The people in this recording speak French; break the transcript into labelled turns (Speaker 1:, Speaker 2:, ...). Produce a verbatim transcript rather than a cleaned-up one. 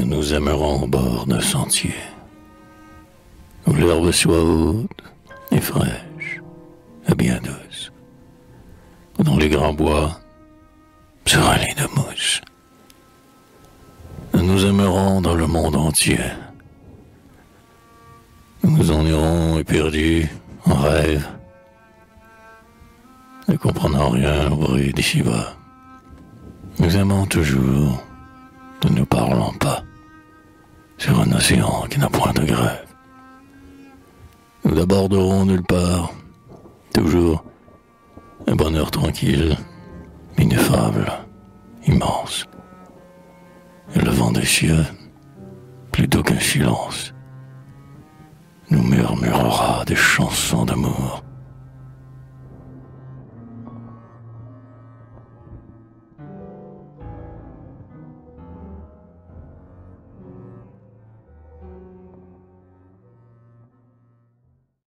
Speaker 1: nous aimerons au bord d'un sentier, où l'herbe soit haute et fraîche, et bien douce, où dans les grands bois sera un lit de mousse. Nous nous aimerons dans le monde entier. Nous nous en irons éperdus en rêve, ne comprenant rien au bruit d'ici-bas. Nous aimons toujours, ne nous parlons pas, sur un océan qui n'a point de grève. Nous n'aborderons nulle part, toujours un bonheur tranquille, ineffable, immense. Et le vent des cieux, plutôt qu'un silence, nous murmurera des chansons d'amour.